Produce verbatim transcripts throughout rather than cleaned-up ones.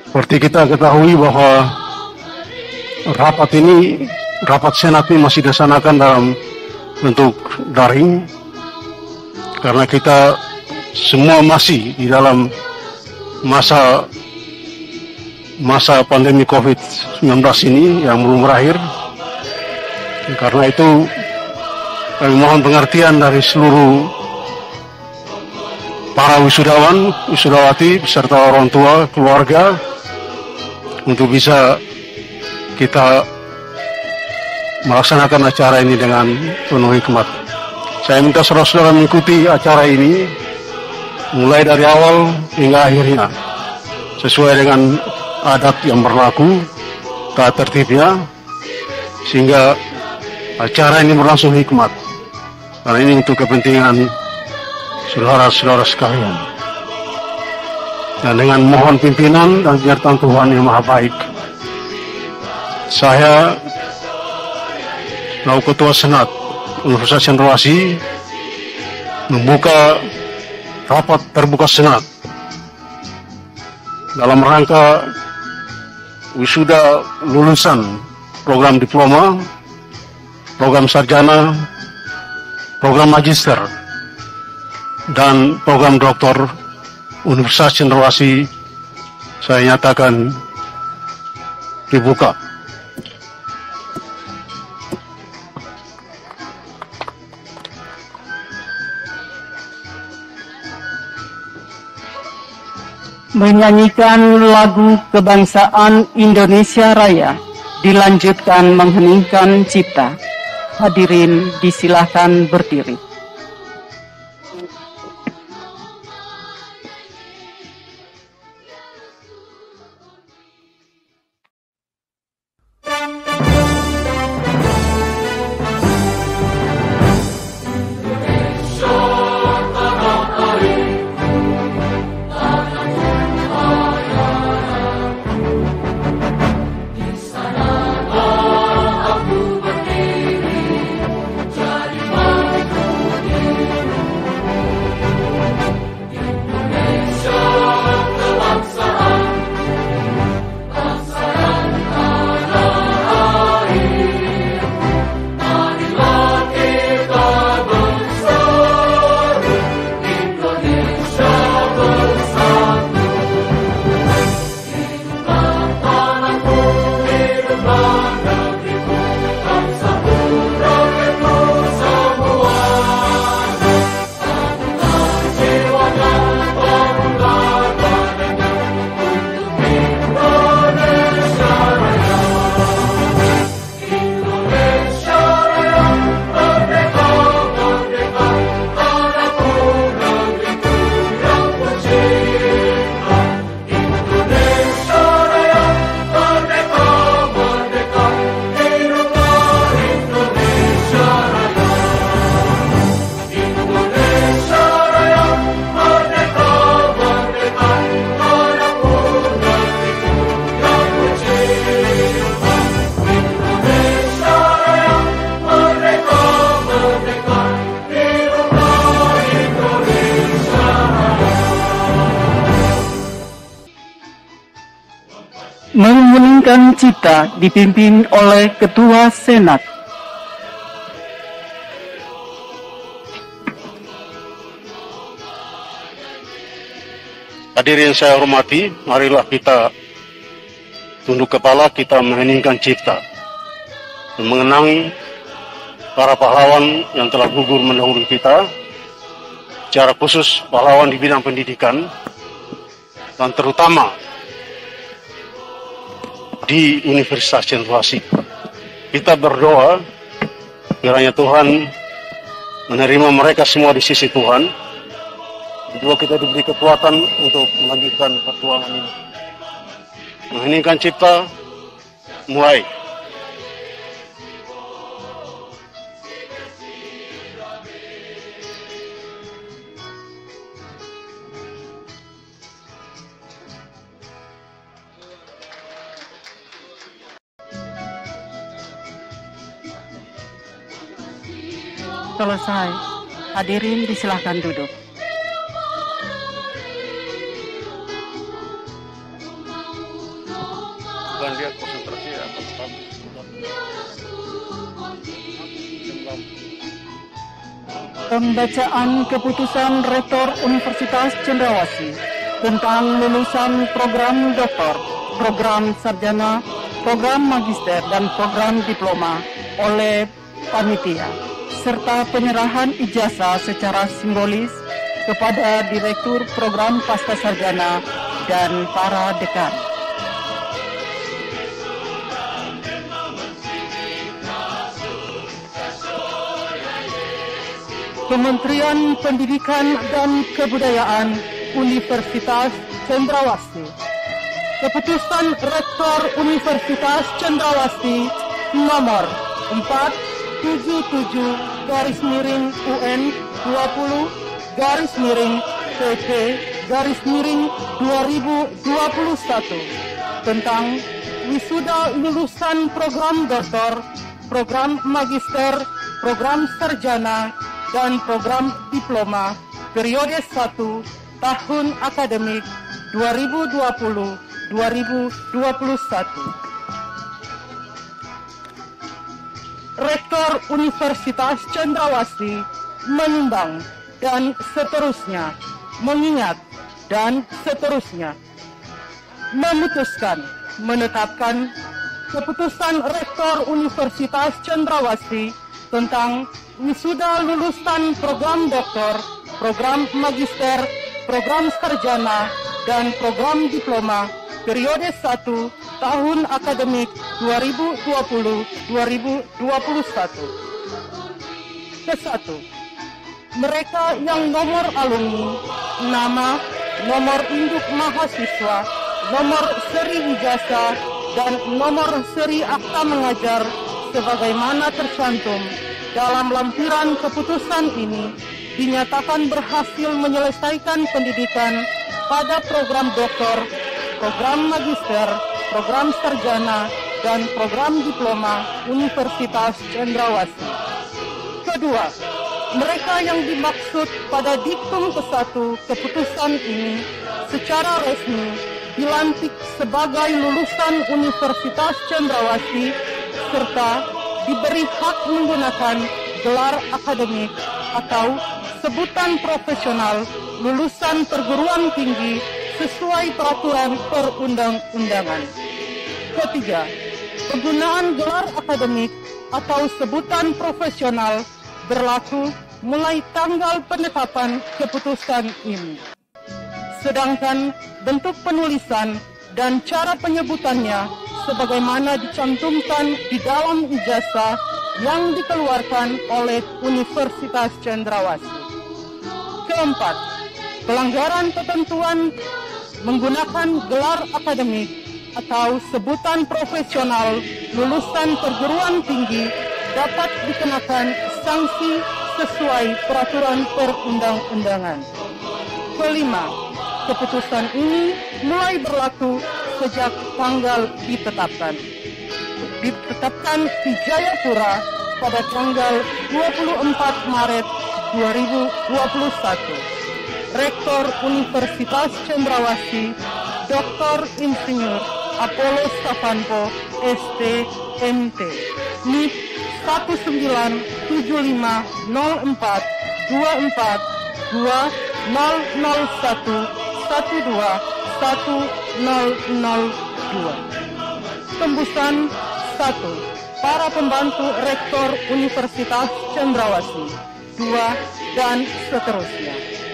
Seperti kita ketahui bahwa rapat ini, rapat senat ini masih dilaksanakan dalam bentuk daring, karena kita semua masih di dalam masa masa pandemi covid sembilan belas ini yang belum berakhir. Karena itu kami mohon pengertian dari seluruh para wisudawan, wisudawati, beserta orang tua, keluarga, untuk bisa kita melaksanakan acara ini dengan penuh hikmat. Saya minta saudara-saudara mengikuti acara ini mulai dari awal hingga akhirnya, sesuai dengan adat yang berlaku, tata tertibnya, sehingga acara ini berlangsung hikmat. Karena ini untuk kepentingan saudara-saudara sekalian. Dan dengan mohon pimpinan dan penyertaan Tuhan yang Maha Baik, saya, selaku Ketua Senat Universitas Cendrawasih, membuka rapat terbuka Senat dalam rangka wisuda lulusan program diploma, program sarjana, program magister, dan program doktor Universitas Cendrawasih saya nyatakan dibuka. Menyanyikan lagu kebangsaan Indonesia Raya, dilanjutkan mengheningkan cipta. Hadirin disilahkan berdiri. Mengheningkan cipta dipimpin oleh Ketua Senat. Hadirin saya hormati, marilah kita tunduk kepala, kita mengheningkan cipta dan mengenang para pahlawan yang telah gugur mendahului kita, secara khusus pahlawan di bidang pendidikan, dan terutama di Universitas Cendrawasih. Kita berdoa kiranya Tuhan menerima mereka semua di sisi Tuhan. Kedua, kita diberi kekuatan untuk melanjutkan perjuangan ini. Mengheningkan cipta, mulai. Selesai. Hadirin disilahkan duduk. bukan dia konsentrasi atau tetap. Pembacaan keputusan Rektor Universitas Cendrawasih tentang lulusan program doktor, program sarjana, program magister, dan program diploma oleh panitia, serta penyerahan ijazah secara simbolis kepada Direktur Program Pascasarjana dan para dekan. Kementerian Pendidikan dan Kebudayaan Universitas Cendrawasih. Keputusan Rektor Universitas Cendrawasih nomor empat tujuh tujuh garis miring U N dua puluh garis miring P P garis miring dua ribu dua puluh satu tentang wisuda lulusan program doktor, program magister, program sarjana, dan program diploma periode satu tahun akademik dua ribu dua puluh dua ribu dua puluh satu. Rektor Universitas Cendrawasih menimbang dan seterusnya, mengingat dan seterusnya, memutuskan menetapkan keputusan Rektor Universitas Cendrawasih tentang wisuda lulusan program doktor, program magister, program sarjana, dan program diploma periode satu tahun akademik dua ribu dua puluh dua ribu dua puluh satu. Kesatu, mereka yang nomor alumni, nama, nomor induk mahasiswa, nomor seri ijazah, dan nomor seri akta mengajar sebagaimana tercantum dalam lampiran keputusan ini dinyatakan berhasil menyelesaikan pendidikan pada program doktor, program magister, program sarjana, dan program diploma Universitas Cendrawasih. Kedua, mereka yang dimaksud pada diktum kesatu keputusan ini secara resmi dilantik sebagai lulusan Universitas Cendrawasih serta diberi hak menggunakan gelar akademik atau sebutan profesional lulusan perguruan tinggi sesuai peraturan perundang-undangan. Ketiga, penggunaan gelar akademik atau sebutan profesional berlaku mulai tanggal penetapan keputusan ini. Sedangkan bentuk penulisan dan cara penyebutannya sebagaimana dicantumkan di dalam ijazah yang dikeluarkan oleh Universitas Cendrawasih. Keempat, pelanggaran ketentuan menggunakan gelar akademik atau sebutan profesional lulusan perguruan tinggi dapat dikenakan sanksi sesuai peraturan perundang-undangan. Kelima, keputusan ini mulai berlaku sejak tanggal ditetapkan. Ditetapkan di Jayapura pada tanggal dua puluh empat Maret dua ribu dua puluh satu. Rektor Universitas Cendrawasih, Doktor Insinyur Apollo Stavanko, S T M T, N I P satu sembilan tujuh lima nol empat dua empat dua nol nol satu satu dua satu nol nol dua. Tembusan satu. Para pembantu Rektor Universitas Cendrawasih dua dan seterusnya.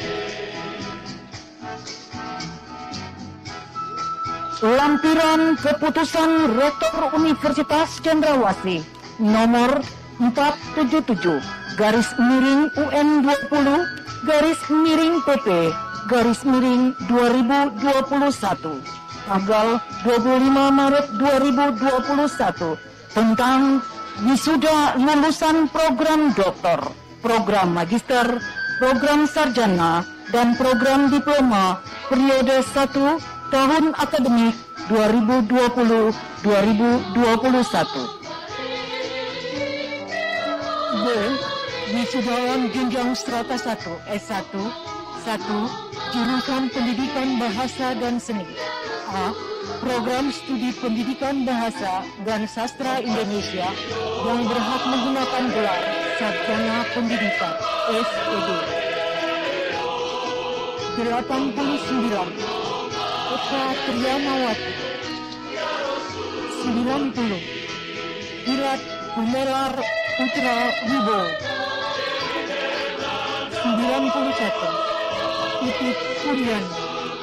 Lampiran keputusan Rektor Universitas Cendrawasih nomor empat tujuh tujuh garis miring U N dua puluh garis miring P P garis miring dua ribu dua puluh satu tanggal dua puluh lima Maret dua ribu dua puluh satu tentang wisuda lulusan program doktor, program magister, program sarjana, dan program diploma periode satu tahun akademik dua ribu dua puluh dua ribu dua puluh satu. B. Wisudawan jenjang strata satu S satu satu jurusan Pendidikan Bahasa dan Seni. A. program studi pendidikan bahasa dan sastra Indonesia yang berhak menggunakan gelar Sarjana Pendidikan S P D. delapan puluh sembilan Eka Trianawati. sembilan puluh Irat Gumelar Putra Wibowo. sembilan puluh satu Titik Kuryani.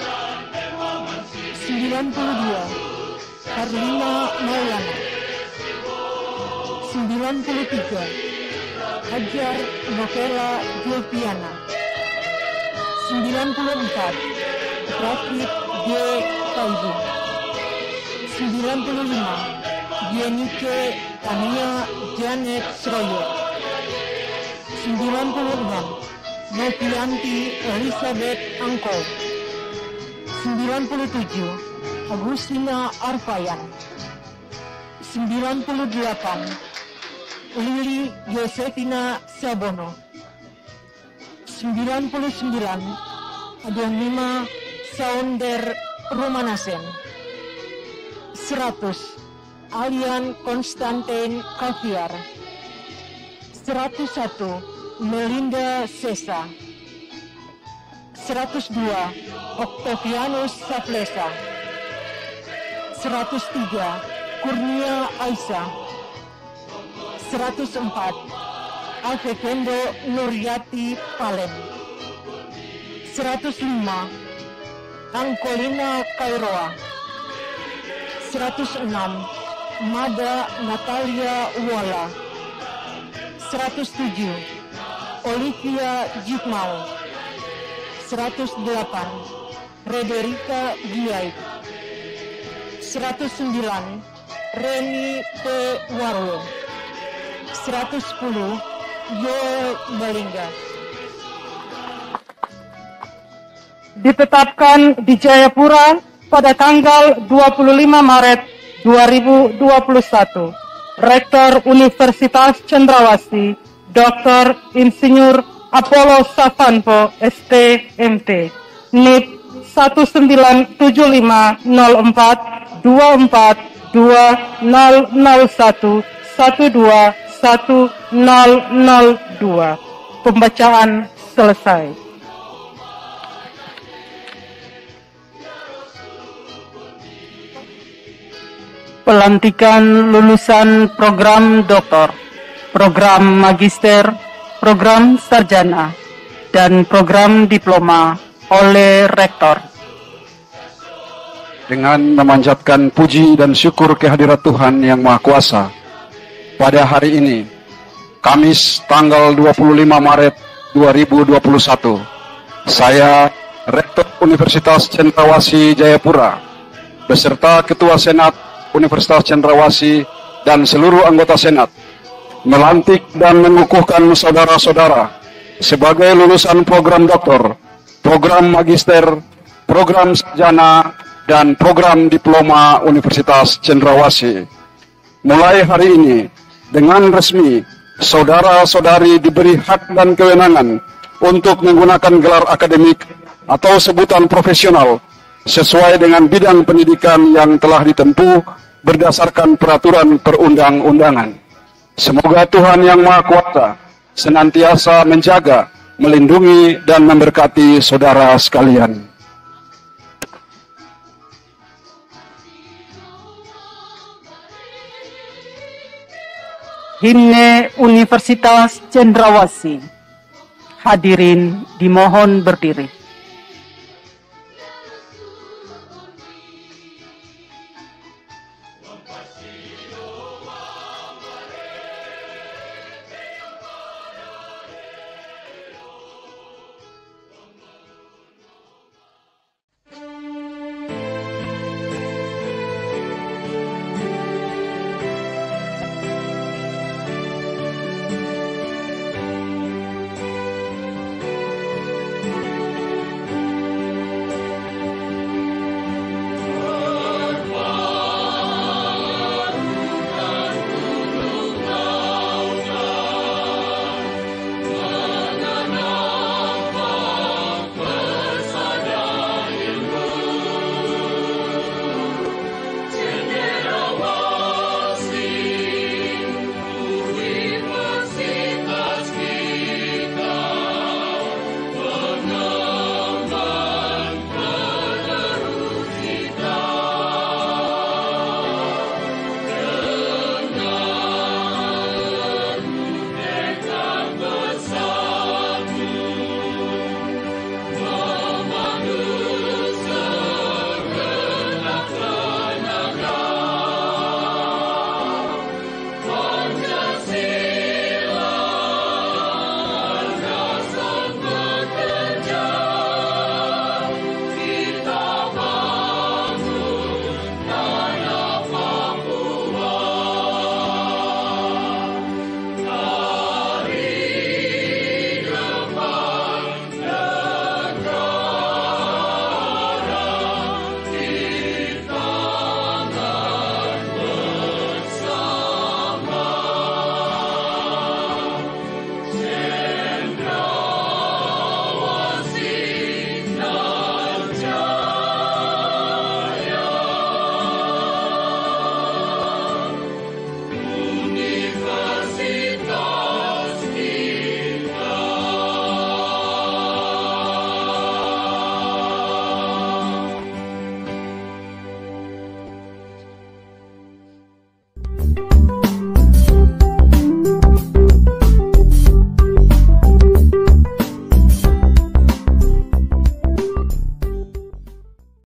sembilan puluh dua Karlina Maulana. sembilan puluh tiga Hajar Novela Julpiana. sembilan puluh empat David G. Taibu. sembilan puluh lima Yenike Tania Janet Schroyer. sembilan puluh enam Novianti Elizabeth Angko. sembilan puluh tujuh Agustina Arpayan. sembilan puluh delapan Lili Yosefina Sabono. sembilan puluh sembilan Adonima Saunder Romanasen. seratus Alian Konstantin Kaviar. seratus satu Melinda Sesa. seratus dua Octavianus Saplesa. seratus tiga Kurnia Aisyah. seratus empat Alvekendo Nuryati Palen. seratus lima Angkolina Kairoa. seratus enam Mada Natalia Wala. seratus tujuh Olivia Jitmau. seratus delapan Rederika Giai. seratus sembilan Reni P. Warlo. seratus sepuluh Yoel Balingga. Ditetapkan di Jayapura pada tanggal dua puluh lima Maret dua ribu dua puluh satu. Rektor Universitas Cendrawasih, Doktor Insinyur Apollo Savanpo, S T M T. N I P satu sembilan tujuh lima nol empat dua empat dua nol nol satu satu dua satu nol nol dua. Pembacaan selesai. Pelantikan lulusan program doktor, program magister, program sarjana, dan program diploma oleh rektor. Dengan memanjatkan puji dan syukur kehadirat Tuhan Yang Maha Kuasa, pada hari ini, Kamis tanggal dua puluh lima Maret dua ribu dua puluh satu, saya, Rektor Universitas Cendrawasih Jayapura, beserta Ketua Senat Universitas Cendrawasih dan seluruh anggota Senat, melantik dan mengukuhkan saudara-saudara sebagai lulusan program doktor, program magister, program sarjana, dan program diploma Universitas Cendrawasih. Mulai hari ini, dengan resmi, saudara-saudari diberi hak dan kewenangan untuk menggunakan gelar akademik atau sebutan profesional sesuai dengan bidang pendidikan yang telah ditempuh berdasarkan peraturan perundang-undangan. Semoga Tuhan Yang Maha Kuasa senantiasa menjaga, melindungi, dan memberkati saudara sekalian. Himne Universitas Cendrawasih. Hadirin dimohon berdiri. Thank you.